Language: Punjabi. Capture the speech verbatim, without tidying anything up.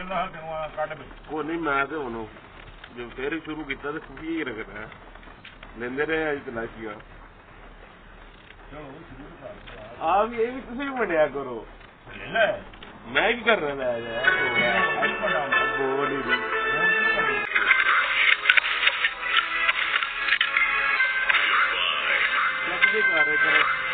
ਉਹ ਨਹੀਂ ਮੈਂ ਤੇ ਹੁਣ ਜੇ ਫੇਰ ਸ਼ੁਰੂ ਕੀਤਾ ਤੇ ਕੀ ਰੱਖਣਾ ਲੈਂਦੇ ਰਹੇ ਅੱਜ ਤਲਾਸ਼ੀਆਂ ਆ ਵੀ ਇਹ ਵੀ ਤੁਸੀਂ ਵੀ ਮੰਨਿਆ ਕਰੋ ਮੈਂ ਕੀ ਕਰਨਾ ਲੈ ਬੋਲ ਹੀ ਕਰ ਰਹੇ ਕਰੋ